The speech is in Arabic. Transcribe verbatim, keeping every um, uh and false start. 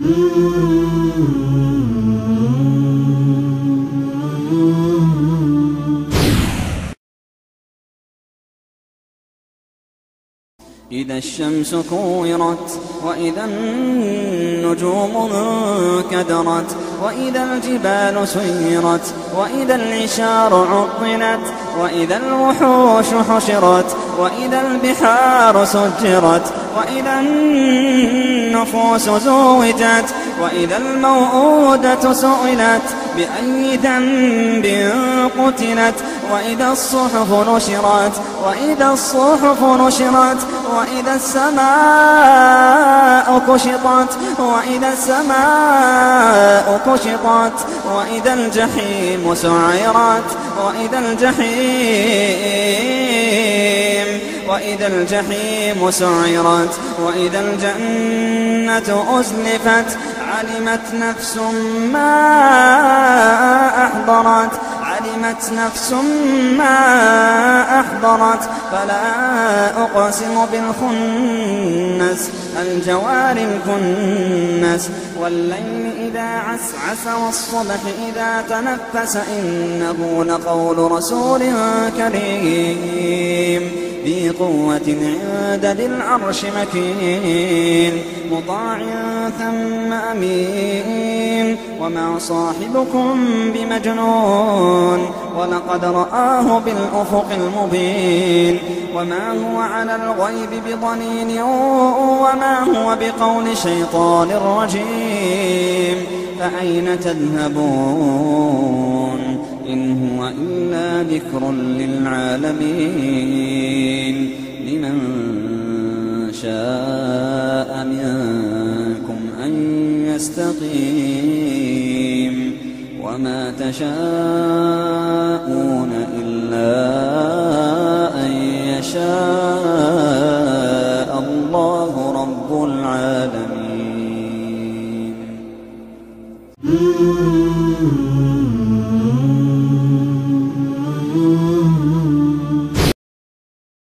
إذا الشمس كورت وإذا النجوم انكدرت وإذا الجبال سيرت وإذا العشار عطلت وإذا الوحوش حشرت وإذا البحار سجرت وإذا النفوس زوجت وإذا الموءودة سئلت بأي ذنب قتلت وإذا الصحف نشرت وإذا الصحف نشرت وإذا السماء كشطت وإذا السماء كشطت وإذا الجحيم سعرت وإذا الجحيم وإذا الجحيم سعرت وإذا الجنة أزلفت علمت نفس ما أحضرت علمت نفس ما أحضرت فلا أقسم بالخنس الجوار الكنس والليل إذا عسعس والصبح إذا تنفس إنه لقول رسول كريم ذي قوة عند ذي العرش مكين مطاع ثم أمين وما صاحبكم بمجنون ولقد رآه بالأفق المبين وما هو على الغيب بضنين وما هو بقول شيطان رجيم فأين تذهبون إن هو إلا ذكر للعالمين لمن شاء منكم أن يستقيم وما تشاءون إلا أن يشاء الله رب العالمين.